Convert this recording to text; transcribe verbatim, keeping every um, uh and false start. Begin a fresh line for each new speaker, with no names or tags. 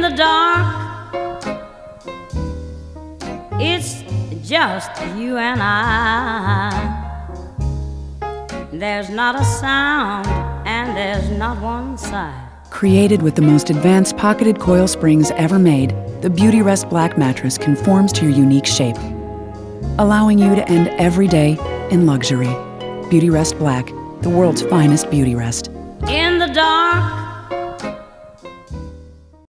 the dark, it's just you and I. There's not a sound and there's not one sigh.
Created with the most advanced pocketed coil springs ever made, the Beautyrest Black mattress conforms to your unique shape, allowing you to end every day in luxury. Beautyrest Black, the world's finest beauty rest.
In the dark,